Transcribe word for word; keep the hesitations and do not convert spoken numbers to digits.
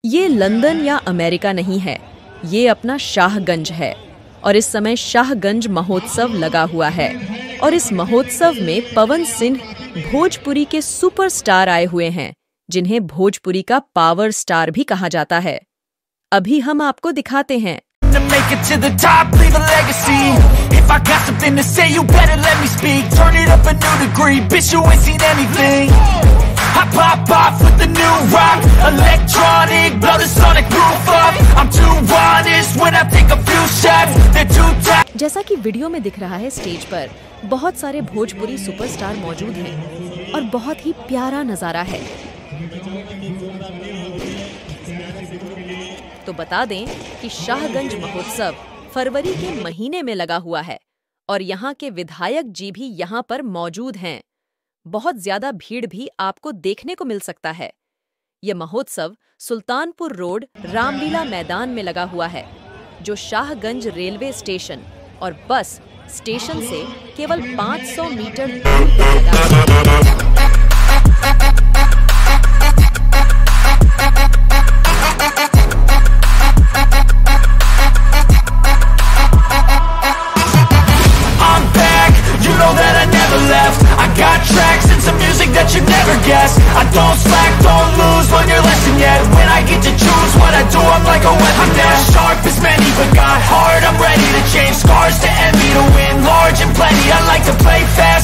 ये लंदन या अमेरिका नहीं है, ये अपना शाहगंज है और इस समय शाहगंज महोत्सव लगा हुआ है। और इस महोत्सव में पवन सिंह भोजपुरी के सुपरस्टार आए हुए हैं, जिन्हें भोजपुरी का पावर स्टार भी कहा जाता है। अभी हम आपको दिखाते हैं। To make it to the top, leave a legacy. If I got something to say, you better let me speak. Turn it up a new degree, bitch, you ain't seen anything. I pop off with the new rock, electronic, blow the sonic roof up. I'm too honest when I take a few shots, they're too tight. जैसा कि video में दिख रहा है, stage पर बहुत सारे Bhojpuri superstar मौजूद हैं और बहुत ही प्यारा नजारा है। तो बता दें कि शाहगंज महोत्सव फरवरी के महीने में लगा हुआ है और यहाँ के विधायक जी भी यहाँ पर मौजूद हैं। बहुत ज्यादा भीड़ भी आपको देखने को मिल सकता है। यह महोत्सव सुल्तानपुर रोड रामलीला मैदान में लगा हुआ है, जो शाहगंज रेलवे स्टेशन और बस स्टेशन से केवल पाँच सौ मीटर दूर पर लगा है। You never guess. I don't slack, don't lose, learn your lesson yet. When I get to choose what I do, I'm like a weapon. I'm not sharp as many, but got heart, I'm ready to change. Scars to envy, to win large and plenty. I like to play fair.